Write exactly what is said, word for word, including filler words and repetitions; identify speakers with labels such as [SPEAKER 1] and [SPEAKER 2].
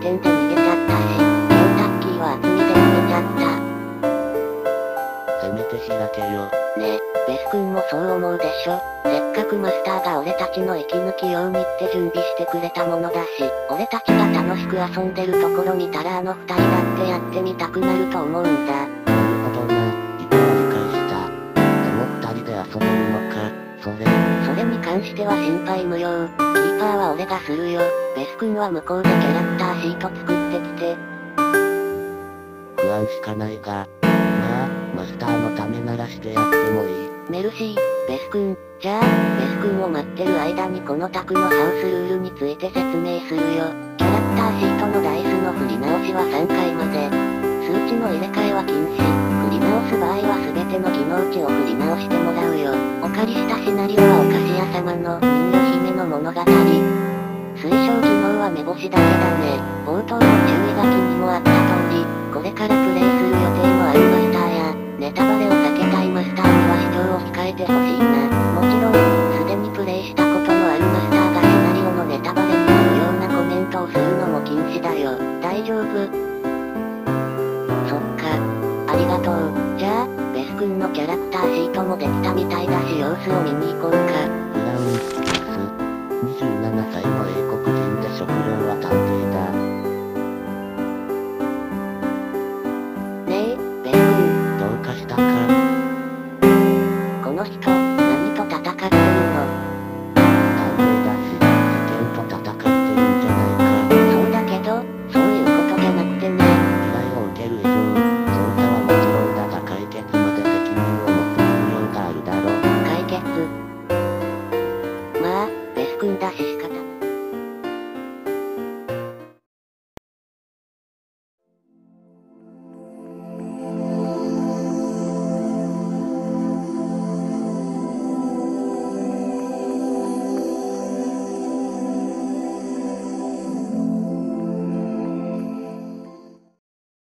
[SPEAKER 1] 点で逃げちゃったし、ケンタッキーは厚みで逃げちゃった。
[SPEAKER 2] せめて開けよ。
[SPEAKER 1] ね、ベス君もそう思うでしょ。せっかくマスターが俺たちの息抜き用にって準備してくれたものだし、俺たちが楽しく遊んでるところ見たらあの二人だってやってみたくなると思うんだ。
[SPEAKER 2] なるほどな、一度は理解した。でも二人で遊べるのか、それ。
[SPEAKER 1] それに関しては心配無用。キーパーは俺がするよ。ベス君は向こうでキャラクターシート作ってきて。
[SPEAKER 2] 不安しかないが、まあ、マスターのためならしてやってもいい。
[SPEAKER 1] メルシー、ベス君。じゃあ、ベス君を待ってる間にこの宅のハウスルールについて説明するよ。キャラクターシートのダイスの振り直しはさんかいまで。数値の入れ替えは禁止。振り直す場合は全ての技能値を振り直してもらうよ。お借りしたシナリオはお菓子屋様の人魚姫の物語。推奨技能は目星だけだね。冒頭の注意書きにもあった通り、これからプレイする予定のあるマスターや、ネタバレを避けたいマスターには視聴を控えてほしいな。もちろん、すでにプレイしたことのあるマスターがシナリオのネタバレになるようなコメントをするのも禁止だよ。大丈夫？そっか。ありがとう。じゃあ、ベス君のキャラクターシートもできたみたいだし様子を見に行こうか。
[SPEAKER 2] ブラウンスキス。にじゅうななさいの英国人で職業は探偵だ。